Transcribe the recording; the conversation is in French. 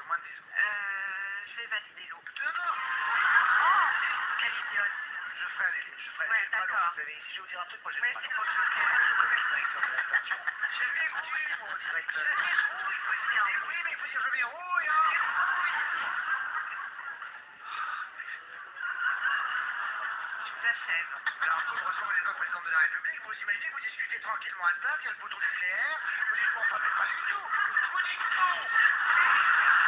moins de 10 secondes. Je vais valider l'eau. Non. Oh, quelle idiote. Je ferai aller. Ouais, J'ai pas l'eau, d'accord. vous savez. Si je vais vous dire un truc, moi j'ai Mais pas c'est l'eau. pour le Je connais le directeur de la station. Je verrouille, mon Je directeur. verrouille, Christian. Mais oui, mais il faut dire je verrouille, hein. Je vous achève. Alors, vous, heureusement, vous n'êtes pas président de la République. Vous imaginez que vous discutez tranquillement à table, il y a le bouton nucléaire. Vous dites bon, enfin, mais pas du tout. Vous dites non.